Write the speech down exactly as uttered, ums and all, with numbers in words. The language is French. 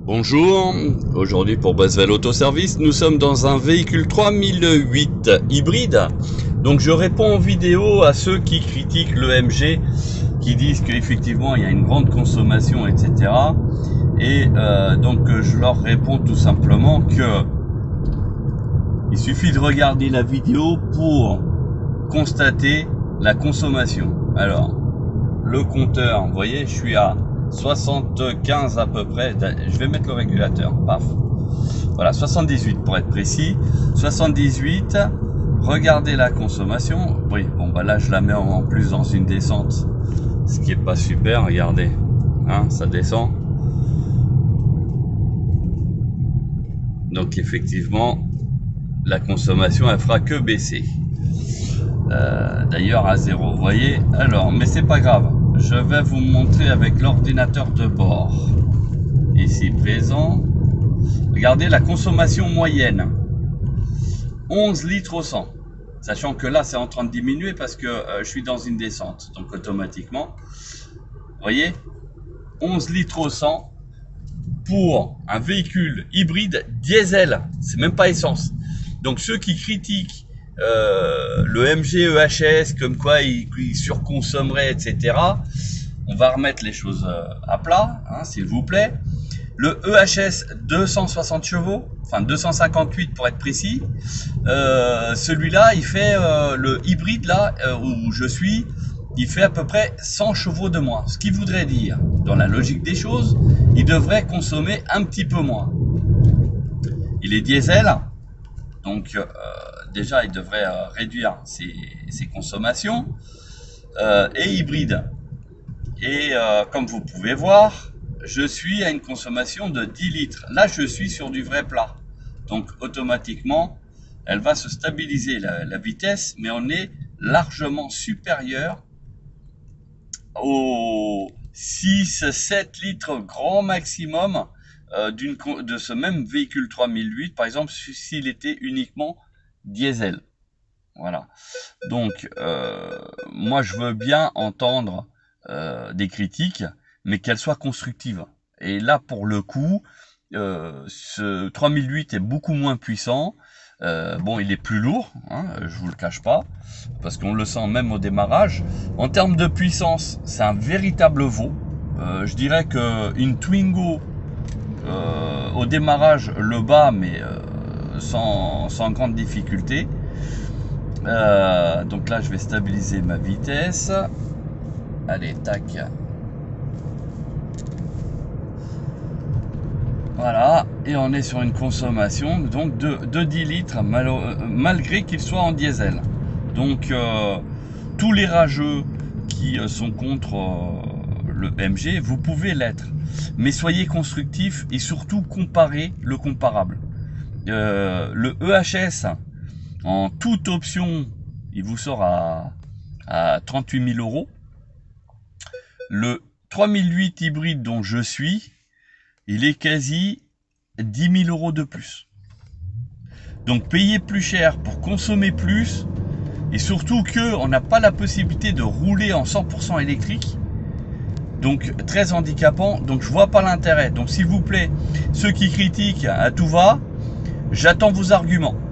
Bonjour, aujourd'hui pour Basvel Autoservice, nous sommes dans un véhicule trois mille huit hybride. Donc je réponds en vidéo à ceux qui critiquent l'E M G, qui disent qu'effectivement il y a une grande consommation, et cetera. Et euh, donc je leur réponds tout simplement que il suffit de regarder la vidéo pour constater la consommation. Alors, le compteur, vous voyez, je suis à soixante-quinze à peu près. Je vais mettre le régulateur, paf. Voilà, soixante-dix-huit pour être précis. soixante-dix-huit, regardez la consommation. Oui, bon bah là je la mets en plus dans une descente, ce qui est pas super, regardez. Hein, ça descend. Donc effectivement, la consommation elle fera que baisser. Euh, d'ailleurs à zéro, vous voyez. Alors, mais c'est pas grave. Je vais vous montrer avec l'ordinateur de bord. Ici présent. Regardez la consommation moyenne. onze litres au cent. Sachant que là, c'est en train de diminuer parce que euh, je suis dans une descente. Donc automatiquement. Vous voyez, onze litres au cent pour un véhicule hybride diesel. C'est même pas essence. Donc ceux qui critiquent Euh, le M G E H S comme quoi il, il surconsommerait, et cetera. On va remettre les choses à plat, hein, s'il vous plaît. Le E H S deux cent soixante chevaux, enfin deux cent cinquante-huit pour être précis. Euh, Celui-là, il fait euh, le hybride là euh, où je suis, il fait à peu près cent chevaux de moins. Ce qui voudrait dire, dans la logique des choses, il devrait consommer un petit peu moins. Il est diesel, donc euh, déjà il devrait euh, réduire ses, ses consommations, euh, et hybride. Et euh, comme vous pouvez voir, je suis à une consommation de dix litres. Là je suis sur du vrai plat, donc automatiquement elle va se stabiliser la, la vitesse, mais on est largement supérieur aux six à sept litres grand maximum euh, d'une, de ce même véhicule trois mille huit, par exemple s'il était uniquement diesel. Voilà. Donc euh, moi je veux bien entendre euh, des critiques, mais qu'elles soient constructives. Et là pour le coup, euh, ce trois mille huit est beaucoup moins puissant. Euh, bon, il est plus lourd, hein, je vous le cache pas, parce qu'on le sent même au démarrage. En termes de puissance, c'est un véritable veau. Euh, je dirais que une Twingo euh, au démarrage le bat, mais euh, sans, sans grande difficulté. Euh, donc là je vais stabiliser ma vitesse. Allez, tac. Voilà, et on est sur une consommation donc de, de dix litres mal, malgré qu'il soit en diesel. Donc euh, tous les rageux qui sont contre euh, le M G, vous pouvez l'être, mais soyez constructifs et surtout comparez le comparable. Euh, le E H S en toute option, il vous sort à, à trente-huit mille euros. Le trois mille huit hybride dont je suis, il est quasi dix mille euros de plus. Donc payer plus cher pour consommer plus, et surtout que on n'a pas la possibilité de rouler en cent pour cent électrique. Donc très handicapant, donc je vois pas l'intérêt. Donc s'il vous plaît, ceux qui critiquent à tout va, j'attends vos arguments.